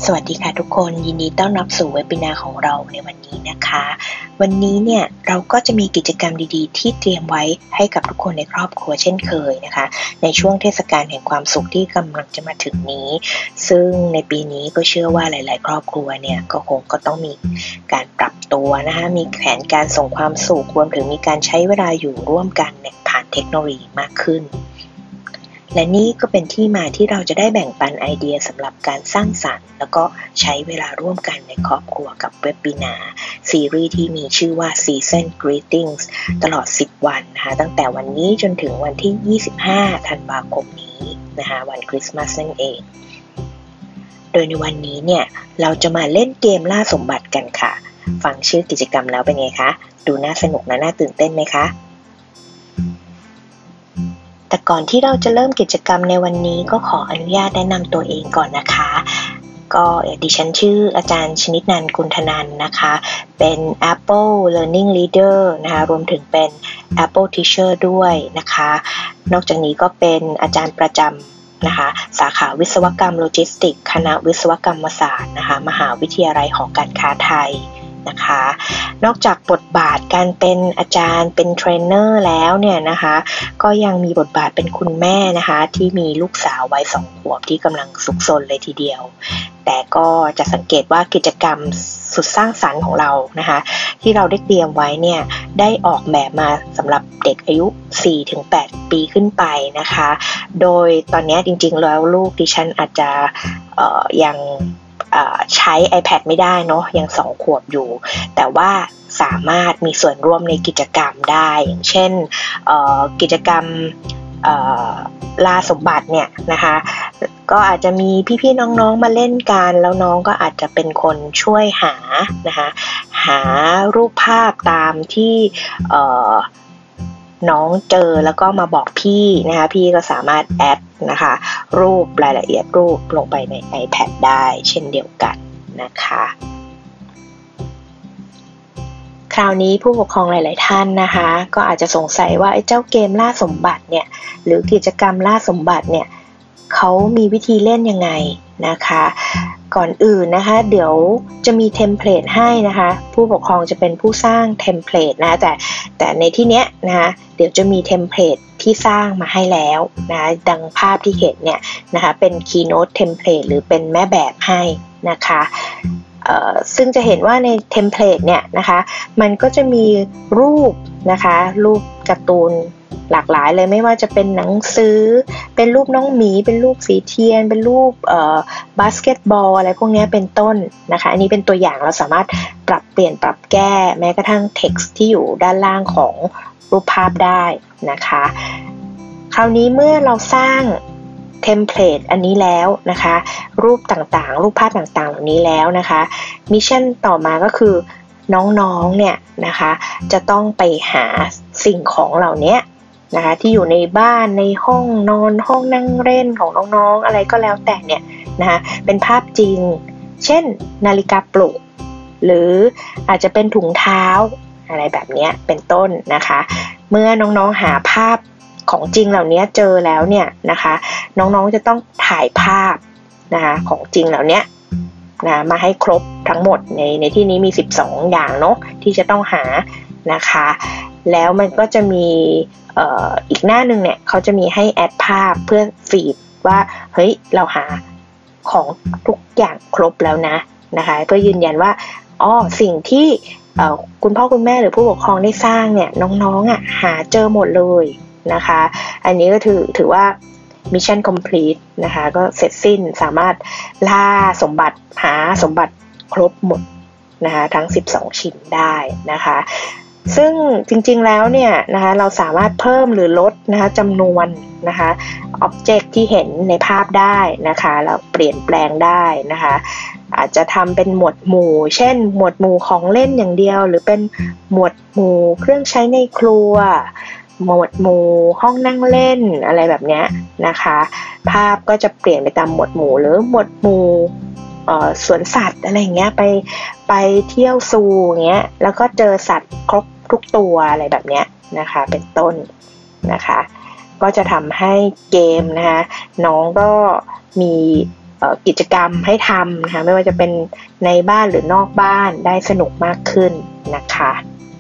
สวัสดีค่ะทุกคนยินดีต้อนรับสู่เว็บบินาร์ของเราในวันนี้นะคะวันนี้เนี่ยเราก็จะมีกิจกรรมดีๆที่เตรียมไว้ให้กับทุกคนในครอบครัวเช่นเคยนะคะในช่วงเทศกาลแห่งความสุขที่กำลังจะมาถึงนี้ซึ่งในปีนี้ก็เชื่อว่าหลายๆครอบครัวเนี่ยก็คงก็ต้องมีการปรับตัวนะคะมีแผนการส่งความสุขรวมถึงมีการใช้เวลาอยู่ร่วมกันเนี่ยผ่านเทคโนโลยีมากขึ้นและนี่ก็เป็นที่มาที่เราจะได้แบ่งปันไอเดียสำหรับการสร้างสรรค์แล้วก็ใช้เวลาร่วมกันในครอบครัวกับเว็บบินาร์ซีรีส์ที่มีชื่อว่า Season Greetings ตลอด10วันนะคะตั้งแต่วันนี้จนถึงวันที่25ธันวาคมนี้นะคะวันคริสต์มาสนั่นเองโดยในวันนี้เนี่ยเราจะมาเล่นเกมล่าสมบัติกันค่ะฟังชื่อกิจกรรมแล้วเป็นไงคะดูน่าสนุกและน่าตื่นเต้นไหมคะแต่ก่อนที่เราจะเริ่มกิจกรรมในวันนี้ก็ขออนุญาตแนะนำตัวเองก่อนนะคะก็ดิฉันชื่ออาจารย์ชนิดนันท์ กุลธนันท์นะคะเป็น Apple Learning Leader นะคะรวมถึงเป็น Apple Teacher ด้วยนะคะนอกจากนี้ก็เป็นอาจารย์ประจำนะคะสาขาวิศวกรรมโลจิสติกส์คณะวิศวกรรมศาสตร์นะคะมหาวิทยาลัยหอการค้าไทยนะคะนอกจากบทบาทการเป็นอาจารย์เป็นเทรนเนอร์แล้วเนี่ยนะคะก็ยังมีบทบาทเป็นคุณแม่นะคะที่มีลูกสาววัย2 ขวบที่กำลังซุกซนเลยทีเดียวแต่ก็จะสังเกตว่ากิจกรรมสุดสร้างสรรค์ของเรานะคะที่เราได้เตรียมไว้เนี่ยได้ออกแบบมาสำหรับเด็กอายุ 4-8 ปีขึ้นไปนะคะโดยตอนนี้จริงๆแล้วลูกดิฉันอาจจะยังใช้ iPad ไม่ได้เนาะยัง2 ขวบอยู่แต่ว่าสามารถมีส่วนร่วมในกิจกรรมได้อย่างเช่นกิจกรรมล่าสมบัติเนี่ยนะคะก็อาจจะมีพี่ๆน้องๆมาเล่นกันแล้วน้องก็อาจจะเป็นคนช่วยหานะคะหารูปภาพตามที่น้องเจอแล้วก็มาบอกพี่นะคะพี่ก็สามารถแอดนะคะรูปรายละเอียดรูปลงไปใน iPad ได้เช่นเดียวกันนะคะคราวนี้ผู้ปกครองหลายๆท่านนะคะก็อาจจะสงสัยว่าไอ้เจ้าเกมล่าสมบัติเนี่ยหรือกิจกรรมล่าสมบัติเนี่ยเขามีวิธีเล่นยังไงนะคะก่อนอื่นนะคะเดี๋ยวจะมีเทมเพลตให้นะคะผู้ปกครองจะเป็นผู้สร้างเทมเพลตนะแต่ในที่เนี้ยนะคะเดี๋ยวจะมีเทมเพลตที่สร้างมาให้แล้วนะดังภาพที่เห็นเนี่ยนะคะเป็น Keynote Template หรือเป็นแม่แบบให้นะคะซึ่งจะเห็นว่าในเทมเพลตเนี่ยนะคะมันก็จะมีรูปนะคะรูปการ์ตูนหลากหลายเลยไม่ว่าจะเป็นหนังสือเป็นรูปน้องหมีเป็นรูปสีเทียนเป็นรูปบาสเกตบอลอะไรพวกนี้เป็นต้นนะคะอันนี้เป็นตัวอย่างเราสามารถปรับเปลี่ยนปรับแก้แม้กระทั่ง text ที่อยู่ด้านล่างของรูปภาพได้นะคะคราวนี้เมื่อเราสร้างเทมเพลตอันนี้แล้วนะคะรูปต่างๆรูปภาพต่างๆเหล่านี้แล้วนะคะมิชชั่นต่อมาก็คือน้องๆเนี่ยนะคะจะต้องไปหาสิ่งของเหล่านี้นะคะที่อยู่ในบ้านในห้องนอนห้องนั่งเล่นของน้องๆอะไรก็แล้วแต่เนี่ยนะคะเป็นภาพจริงเช่นนาฬิกาปลุกหรืออาจจะเป็นถุงเท้าอะไรแบบนี้เป็นต้นนะคะเมื่อน้องๆหาภาพของจริงเหล่านี้เจอแล้วเนี่ยนะคะน้องๆจะต้องถ่ายภาพนะคะของจริงเหล่านี้นะมาให้ครบทั้งหมดในที่นี้มี12อย่างเนาะที่จะต้องหานะคะแล้วมันก็จะมีอีกหน้านึงเนี่ยเขาจะมีให้แอดภาพเพื่อฟีดว่าเฮ้ยเราหาของทุกอย่างครบแล้วนะคะเพื่อยืนยันว่าสิ่งที่คุณพ่อคุณแม่หรือผู้ปกครองได้สร้างเนี่ยน้องๆหาเจอหมดเลยนะคะอันนี้ก็ถือว่า Mission Complete นะคะก็เสร็จสิ้นสามารถล่าสมบัติหาสมบัติครบหมดนะคะทั้ง12ชิ้นได้นะคะซึ่งจริงๆแล้วเนี่ยนะคะเราสามารถเพิ่มหรือลดนะคะจำนวนนะคะอ็อบเจกต์ที่เห็นในภาพได้นะคะแล้วเปลี่ยนแปลงได้นะคะอาจจะทำเป็นหมวดหมู่เช่นหมวดหมู่ของเล่นอย่างเดียวหรือเป็นหมวดหมู่เครื่องใช้ในครัวหมวดหมู่ห้องนั่งเล่นอะไรแบบนี้นะคะภาพก็จะเปลี่ยนไปตามหมวดหมู่หรือหมวดหมู่สวนสัตว์อะไรเงี้ยไปเที่ยวซูเงี้ยแล้วก็เจอสัตว์ครบทุกตัวอะไรแบบเนี้ยนะคะเป็นต้นนะคะก็จะทำให้เกมนะคะน้องก็มีกิจกรรมให้ทำนะคะไม่ว่าจะเป็นในบ้านหรือนอกบ้านได้สนุกมากขึ้นนะคะ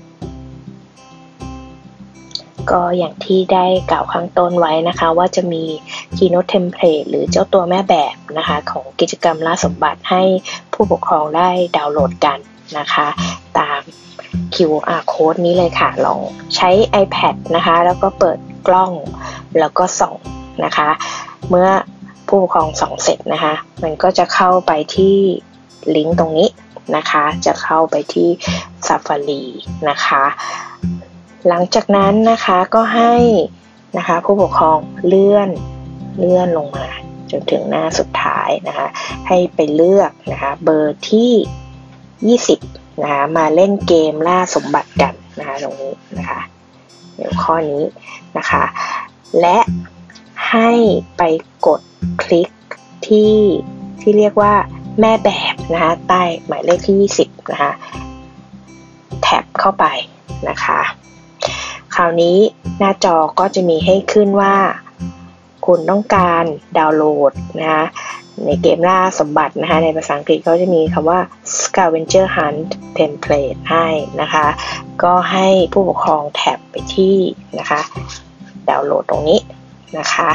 ก็อย่างที่ได้กล่าวข้างต้นไว้นะคะว่าจะมี Keynote Template หรือเจ้าตัวแม่แบบนะคะของกิจกรรมล่าสมบัติให้ผู้ปกครองได้ดาวน์โหลดกันนะคะตาม QR code นี้เลยค่ะลองใช้ iPad นะคะแล้วก็เปิดกล้องแล้วก็ส่องนะคะเมื่อผู้ปกครองส่องเสร็จนะคะมันก็จะเข้าไปที่ลิงก์ตรงนี้นะคะจะเข้าไปที่ Safari นะคะหลังจากนั้นนะคะก็ให้นะคะผู้ปกครองเลื่อนลงมาจนถึงหน้าสุดท้ายนะคะให้ไปเลือกนะคะเบอร์ที่20นะคะมาเล่นเกมล่าสมบัติกันนะคะตรงนี้นะคะเดี๋ยวข้อนี้นะคะและให้ไปกดคลิกที่เรียกว่าแม่แบบนะคะใต้หมายเลขที่20นะคะแท็บเข้าไปนะคะคราวนี้หน้าจอก็จะมีให้ขึ้นว่าคุณต้องการดาวน์โหลดนะคะในเกมล่าสมบัตินะคะในภาษาอังกฤษเขาจะมีคำว่า Scavenger Hunt Template ให้นะคะก็ให้ผู้ปกครองแท็บไปที่นะคะดาวน์โหลดตรงนี้นะคะ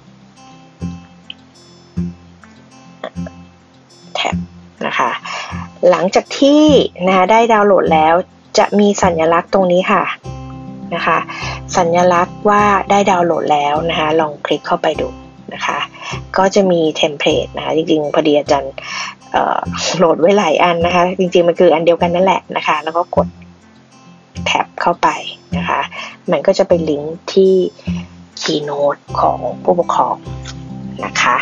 แท็บนะคะหลังจากที่นะคะได้ดาวน์โหลดแล้วจะมีสัญลักษณ์ตรงนี้ค่ะนะคะสัญลักษณ์ว่าได้ดาวน์โหลดแล้วนะคะลองคลิกเข้าไปดูนะคะก็จะมีเทมเพลตนะคะจริงๆพอดีอาจารย์โหลดไว้หลายอันนะคะจริงๆมันคืออันเดียวกันนั่นแหละนะคะแล้วก็กดแท็บเข้าไปนะคะมันก็จะไปลิงก์ที่ Keynote ของผู้ปกครองนะคะ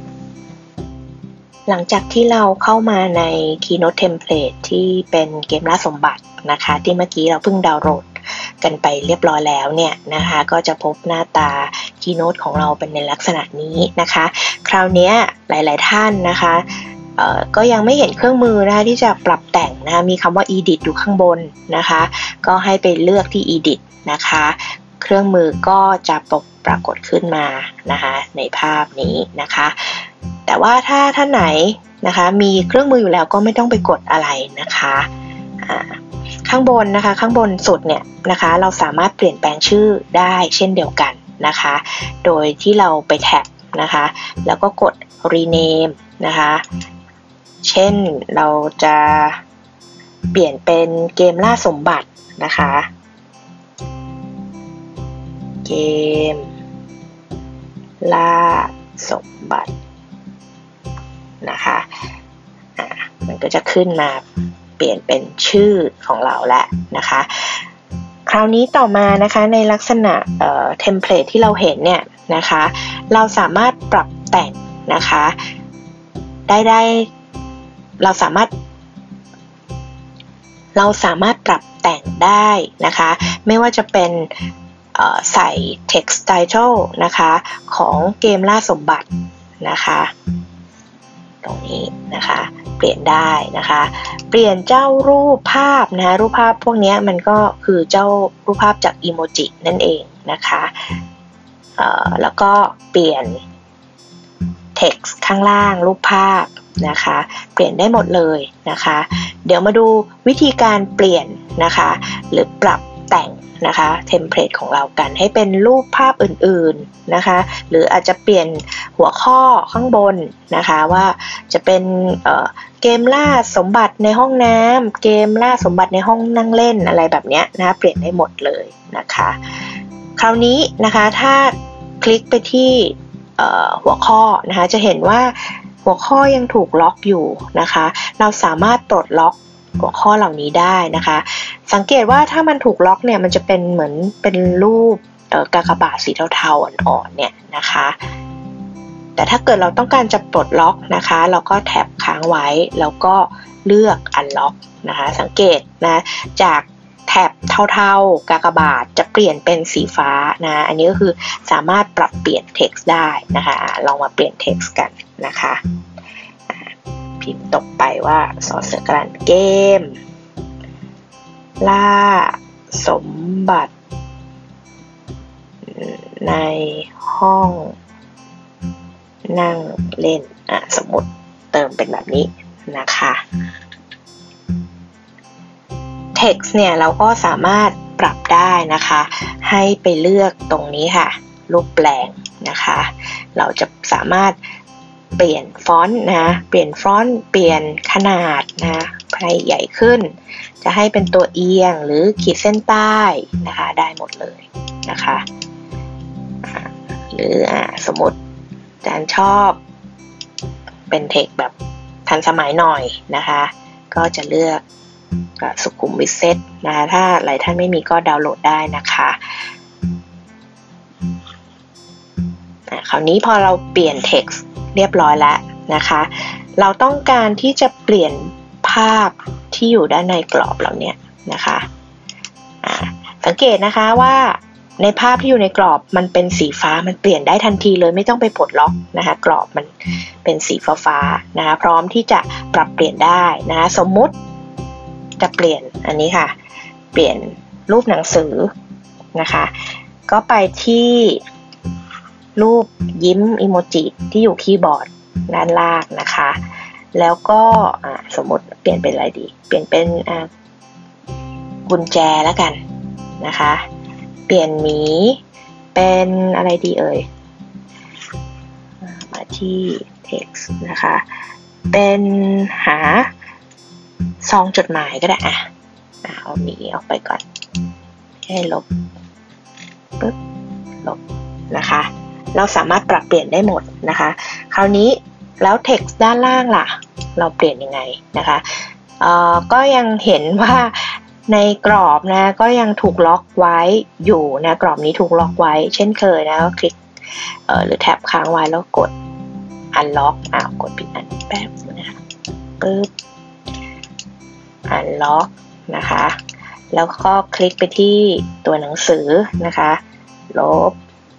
หลังจากที่เราเข้ามาใน Keynote Template ที่เป็นเกมล่าสมบัตินะคะที่เมื่อกี้เราเพิ่งดาวน์โหลดกันไปเรียบร้อยแล้วเนี่ยนะคะก็จะพบหน้าตา Keynote ของเราเป็นในลักษณะนี้นะคะคราวนี้หลายๆท่านนะคะก็ยังไม่เห็นเครื่องมือนะคะที่จะปรับแต่งนะคะมีคำว่า Edit อยู่ข้างบนนะคะก็ให้ไปเลือกที่ Edit นะคะเครื่องมือก็จะปรากฏขึ้นมานะคะในภาพนี้นะคะแต่ว่าถ้าท่านไหนนะคะมีเครื่องมืออยู่แล้วก็ไม่ต้องไปกดอะไรนะคะข้างบนนะคะข้างบนสุดเนี่ยนะคะเราสามารถเปลี่ยนแปลงชื่อได้เช่นเดียวกันนะคะโดยที่เราไปแท็บนะคะแล้วก็กด rename นะคะเช่นเราจะเปลี่ยนเป็นเกมล่าสมบัตินะคะเกมล่าสมบัตินะคะมันก็จะขึ้นมาเปลี่ยนเป็นชื่อของเราแล้วนะคะคราวนี้ต่อมานะคะในลักษณะเทมเพลตที่เราเห็นเนี่ยนะคะเราสามารถปรับแต่งนะคะได้เราสามารถปรับแต่งได้นะคะไม่ว่าจะเป็นใส่ text title นะคะของเกมล่าสมบัตินะคะตรงนี้นะคะเปลี่ยนได้นะคะเปลี่ยนเจ้ารูปภาพนะรูปภาพพวกนี้มันก็คือเจ้ารูปภาพจากอีโมจินั่นเองนะคะแล้วก็เปลี่ยน text ข้างล่างรูปภาพนะคะเปลี่ยนได้หมดเลยนะคะเดี๋ยวมาดูวิธีการเปลี่ยนนะคะหรือปรับแต่งนะคะเทมเพลตของเรากันให้เป็นรูปภาพอื่นๆนะคะหรืออาจจะเปลี่ยนหัวข้อข้างบนนะคะว่าจะเป็นเกมล่าสมบัติในห้องน้ำเกมล่าสมบัติในห้องนั่งเล่นอะไรแบบนี้นะเปลี่ยนได้หมดเลยนะคะคราวนี้นะคะถ้าคลิกไปที่หัวข้อนะคะจะเห็นว่าหัวข้อยังถูกล็อกอยู่นะคะเราสามารถปลดล็อกหัวข้อเหล่านี้ได้นะคะสังเกตว่าถ้ามันถูกล็อกเนี่ยมันจะเป็นเหมือนเป็นรูปกากบาทสีเทาๆอ่อนๆเนี่ยนะคะแต่ถ้าเกิดเราต้องการจะปลดล็อกนะคะเราก็แท็บค้างไว้แล้วก็เลือก Unlock นะคะสังเกตนะจากแท็บเทาๆกากบาทจะเปลี่ยนเป็นสีฟ้านะอันนี้ก็คือสามารถปรับเปลี่ยน text ได้นะคะลองมาเปลี่ยน text กันนะคะพิมพ์ตกไปว่าสอเสือกรันเกมล่าสมบัติในห้องนั่งเล่นสมมติเติมเป็นแบบนี้นะคะ text เนี่ยเราก็สามารถปรับได้นะคะให้ไปเลือกตรงนี้ค่ะรูปแปลงนะคะเราจะสามารถเปลี่ยนฟอนต์นะเปลี่ยนฟอนต์เปลี่ยนขนาดนะให้ใหญ่ขึ้นจะให้เป็นตัวเอียงหรือขีดเส้นใต้นะคะได้หมดเลยนะคะหรือสมมติอาจารย์ชอบเป็นเทคแบบทันสมัยหน่อยนะคะก็จะเลือกสุขุมวิทเซตนะคะถ้าหลายท่านไม่มีก็ดาวน์โหลดได้นะคะคราวนี้พอเราเปลี่ยน text เรียบร้อยแล้วนะคะเราต้องการที่จะเปลี่ยนภาพที่อยู่ด้านในกรอบเราเนี่ยนะคะสังเกตนะคะว่าในภาพที่อยู่ในกรอบมันเป็นสีฟ้ามันเปลี่ยนได้ทันทีเลยไม่ต้องไปปลดล็อกนะคะกรอบมันเป็นสีฟ้าๆนะคะพร้อมที่จะปรับเปลี่ยนได้นะคะสมมุติจะเปลี่ยนอันนี้ค่ะเปลี่ยนรูปหนังสือนะคะก็ไปที่รูปยิ้มอีโมจิที่อยู่คีย์บอร์ดด้านล่างนะคะแล้วก็สมมติเปลี่ยนเป็นอะไรดีเปลี่ยนเป็นกุญแจแล้วกันนะคะเปลี่ยนหมีเป็นอะไรดีเอ่ยมาที่ text นะคะเป็นหาซองจดหมายก็ได้เอาหมีออกไปก่อนให้ลบปึ๊บลบนะคะเราสามารถปรับเปลี่ยนได้หมดนะคะคราวนี้แล้ว text ด้านล่างล่ะเราเปลี่ยนยังไงนะคะก็ยังเห็นว่าในกรอบนะก็ยังถูกล็อกไว้อยู่นะกรอบนี้ถูกล็อกไว้เช่นเคยนะก็คลิกหรือแท็บค้างไว้แล้วกด unlock กดปิดอันแป๊บนะคะปึ๊บ unlock นะคะแล้วก็คลิกไปที่ตัวหนังสือนะคะลบ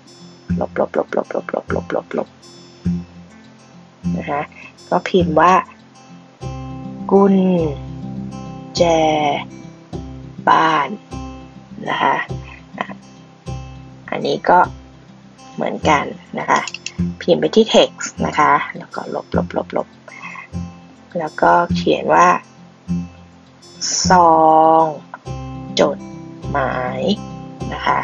นะคะก็พิมพ์ว่ากุญแจบ้านนะคะอันนี้ก็เหมือนกันนะคะพิมพ์ไปที่ text นะคะแล้วก็ลบแล้วก็เขียนว่าซองจดหมายนะคะ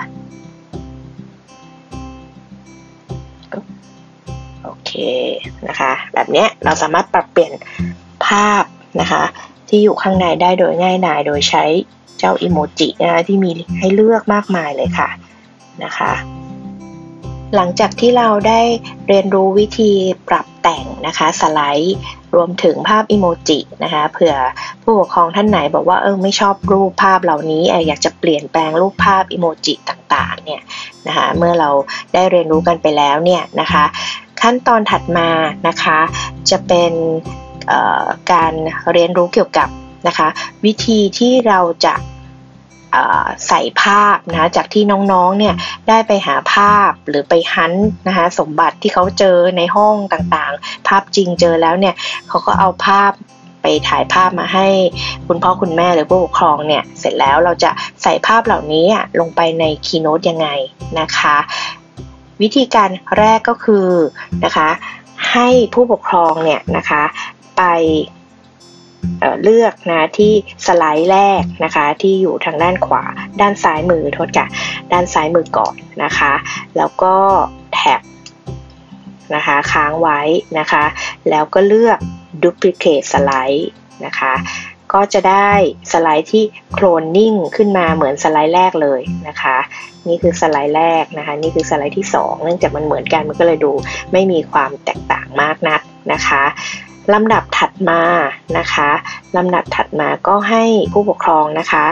โอเคนะคะแบบนี้เราสามารถปรับเปลี่ยนภาพนะคะที่อยู่ข้างในได้โดยง่ายดายโดยใช้เจ้าอีโมจินะคะที่มีให้เลือกมากมายเลยค่ะนะคะหลังจากที่เราได้เรียนรู้วิธีปรับแต่งนะคะสไลด์รวมถึงภาพอีโมจินะคะเผื่อผู้ปกครองท่านไหนบอกว่าไม่ชอบรูปภาพเหล่านี้อยากจะเปลี่ยนแปลงรูปภาพอีโมจิต่างๆเนี่ยนะคะเมื่อเราได้เรียนรู้กันไปแล้วเนี่ยนะคะขั้นตอนถัดมานะคะจะเป็นการเรียนรู้เกี่ยวกับนะคะวิธีที่เราจะใส่ภาพนะจากที่น้องๆเนี่ยได้ไปหาภาพหรือไปฮันต์นะคะสมบัติที่เขาเจอในห้องต่างๆภาพจริงเจอแล้วเนี่ยเขาก็เอาภาพไปถ่ายภาพมาให้คุณพ่อคุณแม่หรือผู้ปกครองเนี่ยเสร็จแล้วเราจะใส่ภาพเหล่านี้ลงไปใน Keynote ยังไงนะคะวิธีการแรกก็คือนะคะให้ผู้ปกครองเนี่ยนะคะไปเลือกนะที่สไลด์แรกนะคะที่อยู่ทางด้านขวาด้านซ้ายมือโทษค่ะด้านซ้ายมือก่อนนะคะแล้วก็แท็บนะคะค้างไว้นะคะแล้วก็เลือก Duplicate สไลด์นะคะก็จะได้สไลด์ที่โคลนนิ่งขึ้นมาเหมือนสไลด์แรกเลยนะคะนี่คือสไลด์แรกนะคะนี่คือสไลด์ที่2เนื่องจากมันเหมือนกันมันก็เลยดูไม่มีความแตกต่างมากนักนะคะลำดับถัดมานะคะลำดับถัดมาก็ให้ผู้ปกครองนะคะ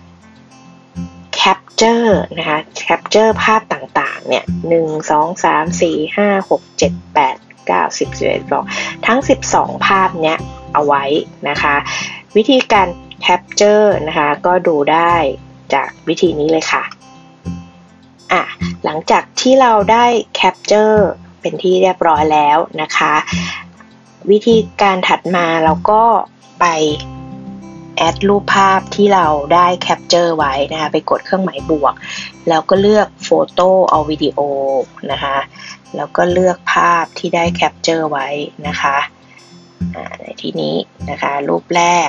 capture นะคะ capture ภาพต่างๆเนี่ย1 2 3 4 5 6 7 8 9 10 11 ทั้ง12ภาพเนี้ยเอาไว้นะคะวิธีการ capture นะคะก็ดูได้จากวิธีนี้เลยค่ะหลังจากที่เราได้ capture เป็นที่เรียบร้อยแล้วนะคะวิธีการถัดมาเราก็ไปแอดรูปภาพที่เราได้แคปเจอร์ไว้นะคะไปกดเครื่องหมายบวกแล้วก็เลือกโฟโต้เอาวิดีโอนะคะแล้วก็เลือกภาพที่ได้แคปเจอร์ไว้นะคะในที่นี้นะคะรูปแรก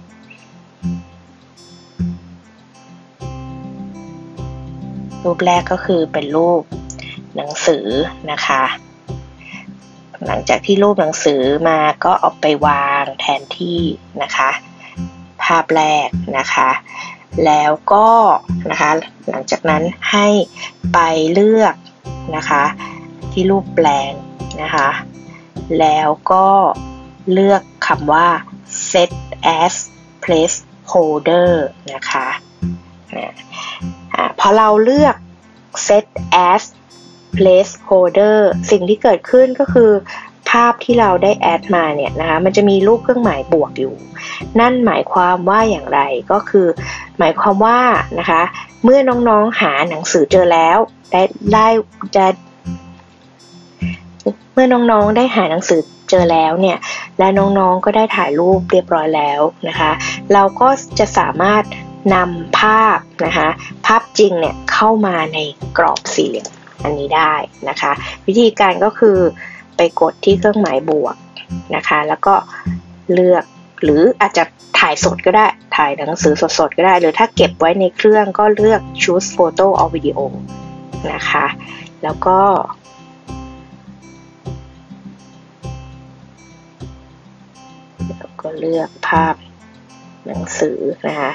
ก็คือเป็นรูปหนังสือนะคะหลังจากที่รูปหนังสือมาก็เอาไปวางแทนที่นะคะภาพแรกนะคะแล้วก็นะคะหลังจากนั้นให้ไปเลือกนะคะที่รูปแปลงนะคะแล้วก็เลือกคำว่า set as placeholder นะคะพอเราเลือก set as placeholder สิ่งที่เกิดขึ้นก็คือภาพที่เราได้แอดมาเนี่ยนะคะมันจะมีรูปเครื่องหมายบวกอยู่นั่นหมายความว่าอย่างไรก็คือหมายความว่านะคะเมื่อน้องๆหาหนังสือเจอแล้วเมื่อน้องๆได้หาหนังสือเจอแล้วเนี่ยและน้องๆก็ได้ถ่ายรูปเรียบร้อยแล้วนะคะเราก็จะสามารถนำภาพนะคะภาพจริงเนี่ยเข้ามาในกรอบสี่เหลี่ยมอันนี้ได้นะคะวิธีการก็คือไปกดที่เครื่องหมายบวกนะคะแล้วก็เลือกหรืออาจจะถ่ายสดก็ได้ถ่ายหนังสือสดๆก็ได้หรือถ้าเก็บไว้ในเครื่องก็เลือก choose photo or video นะคะแล้วก็เลือกภาพหนังสือนะคะ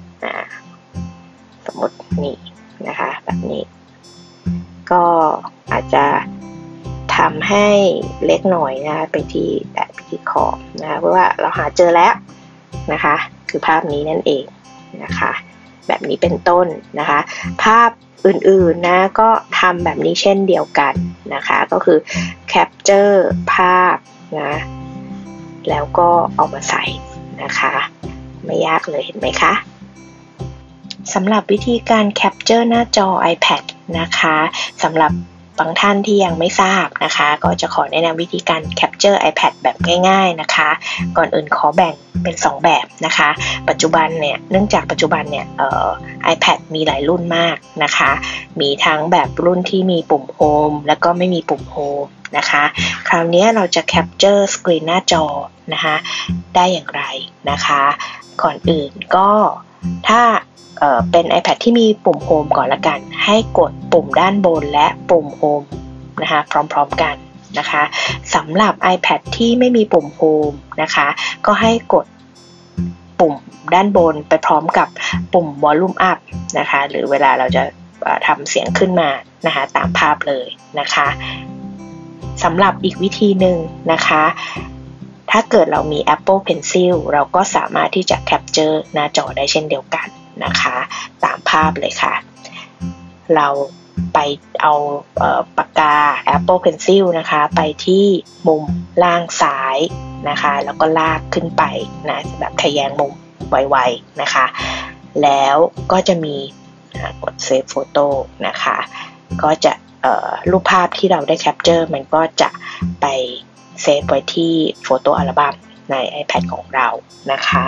สมมตินี่นะคะแบบนี้ก็อาจจะทำให้เล็กหน่อยนะไปที่ขอบนะเพราะว่าเราหาเจอแล้วนะคะคือภาพนี้นั่นเองนะคะแบบนี้เป็นต้นนะคะภาพอื่นๆนะก็ทำแบบนี้เช่นเดียวกันนะคะก็คือแคปเจอร์ภาพนะแล้วก็เอามาใส่นะคะไม่ยากเลยเห็นไหมคะสำหรับวิธีการแคปเจอร์หน้าจอ iPad นะคะสำหรับบางท่านที่ยังไม่ทราบนะคะก็จะขอแนะนำวิธีการแคปเจอร์ iPad แบบง่ายๆนะคะก่อนอื่นขอแบ่งเป็น2แบบนะคะปัจจุบันเนี่ยเนื่องจากปัจจุบันเนี่ยiPad มีหลายรุ่นมากนะคะมีทั้งแบบรุ่นที่มีปุ่มโฮมแล้วก็ไม่มีปุ่มโฮมนะคะคราวนี้เราจะแคปเจอร์สกรีนหน้าจอนะคะได้อย่างไรนะคะก่อนอื่นก็ถ้าเป็น iPad ที่มีปุ่มโฮมก่อนละกันให้กดปุ่มด้านบนและปุ่มโฮมนะคะพร้อมๆกันนะคะสำหรับ iPad ที่ไม่มีปุ่มโฮมนะคะก็ให้กดปุ่มด้านบนไปพร้อมกับปุ่ม Volume Up นะคะหรือเวลาเราจะทำเสียงขึ้นมานะคะตามภาพเลยนะคะสำหรับอีกวิธีหนึ่งนะคะถ้าเกิดเรามี Apple Pencil เราก็สามารถที่จะแคปเจอร์หน้าจอได้เช่นเดียวกันนะคะตามภาพเลยค่ะเราไปเอาปากกา Apple Pencil นะคะไปที่มุมล่างซ้ายนะคะแล้วก็ลากขึ้นไปนะแบบทะแยงมุมไวๆนะคะแล้วก็จะมีกด Save Photo นะคะก็จะรูปภาพที่เราได้แคปเจอร์มันก็จะไปเซฟไว้ที่โฟโต้อัลบั้มใน iPad ของเรานะคะ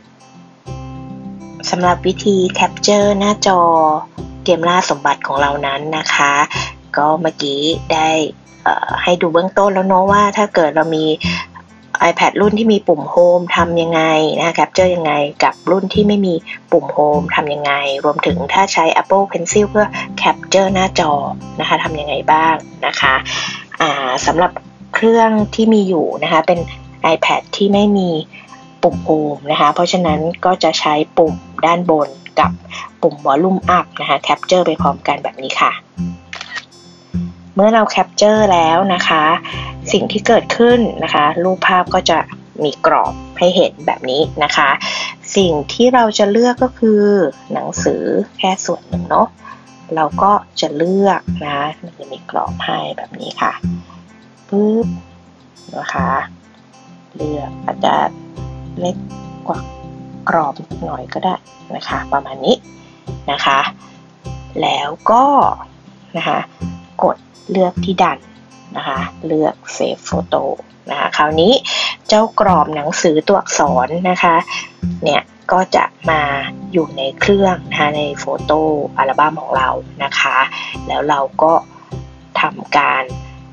สำหรับวิธีแคปเจอร์หน้าจอเตรียมล่าสมบัติของเรานั้นนะคะก็เมื่อกี้ได้ให้ดูเบื้องต้นแล้วเนาะว่าถ้าเกิดเรามี iPad รุ่นที่มีปุ่มโฮมทำยังไงนะแคปเจอร์ยังไงกับรุ่นที่ไม่มีปุ่มโฮมทำยังไงรวมถึงถ้าใช้ Apple Pencil เพื่อแคปเจอร์หน้าจอนะคะทำยังไงบ้างนะคะสำหรับเครื่องที่มีอยู่นะคะเป็น iPad ที่ไม่มีปุ่มโฮมนะคะเพราะฉะนั้นก็จะใช้ปุ่มด้านบนกับปุ่ม Volume Up นะคะแคปเจอร์ไปพร้อมกันแบบนี้ค่ะเมื่อเราแคปเจอร์แล้วนะคะสิ่งที่เกิดขึ้นนะคะรูปภาพก็จะมีกรอบให้เห็นแบบนี้นะคะสิ่งที่เราจะเลือกก็คือหนังสือแค่ส่วนหนึ่งเนาะเราก็จะเลือกนะมันจะมีกรอบให้แบบนี้ค่ะปึ๊บนะคะเลือกอาจจะเล็กกว่ากรอบหน่อยก็ได้นะคะประมาณนี้นะคะแล้วก็นะคะกดเลือกที่ดันนะคะเลือก Save Photo นะคะคราวนี้เจ้ากรอบหนังสือตัวอักษรนะคะเนี่ยก็จะมาอยู่ในเครื่องนะคะในโฟโต้อัลบั้มของเรานะคะแล้วเราก็ทำการ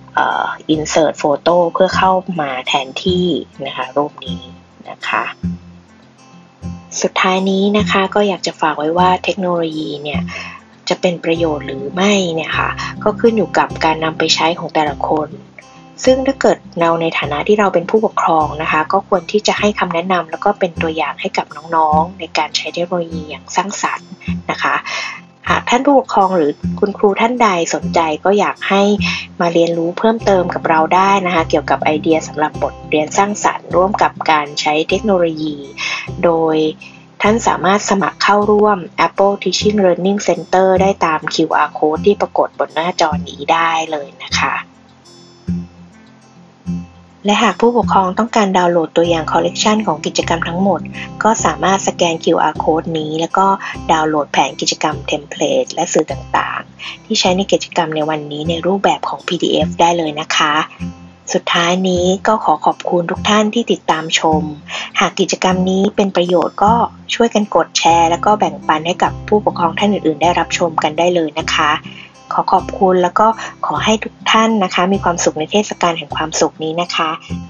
insert photo เพื่อเข้ามาแทนที่นะคะรูปนี้นะคะสุดท้ายนี้นะคะก็อยากจะฝากไว้ว่าเทคโนโลยีเนี่ยจะเป็นประโยชน์หรือไม่เนี่ยค่ะก็ขึ้นอยู่กับการนำไปใช้ของแต่ละคนซึ่งถ้าเกิดเราในฐานะที่เราเป็นผู้ปกครองนะคะก็ควรที่จะให้คำแนะนำแล้วก็เป็นตัวอย่างให้กับน้องๆในการใช้เทคโนโลยีอย่างสร้างสรรค์นะคะหากท่านผู้ปกครองหรือคุณครูท่านใดสนใจก็อยากให้มาเรียนรู้เพิ่มเติมกับเราได้นะคะเกี่ยวกับไอเดียสำหรับบทเรียนสร้างสรรค์ร่วมกับการใช้เทคโนโลยีโดยท่านสามารถสมัครเข้าร่วม Apple Teaching Learning Center ได้ตาม QR Code ที่ปรากฏบนหน้าจอนี้ได้เลยนะคะและหากผู้ปกครองต้องการดาวน์โหลดตัวอย่างคอลเลกชันของกิจกรรมทั้งหมดก็สามารถสแกน QR Code นี้แล้วก็ดาวน์โหลดแผนกิจกรรมเทมเพลตและสื่อต่างๆที่ใช้ในกิจกรรมในวันนี้ในรูปแบบของ PDF ได้เลยนะคะสุดท้ายนี้ก็ขอบคุณทุกท่านที่ติดตามชมหากกิจกรรมนี้เป็นประโยชน์ก็ช่วยกันกดแชร์แล้วก็แบ่งปันให้กับผู้ปกครองท่านอื่นๆได้รับชมกันได้เลยนะคะขอบคุณแล้วก็ขอให้ทุกท่านนะคะมีความสุขในเทศกาลแห่งความสุขนี้นะคะ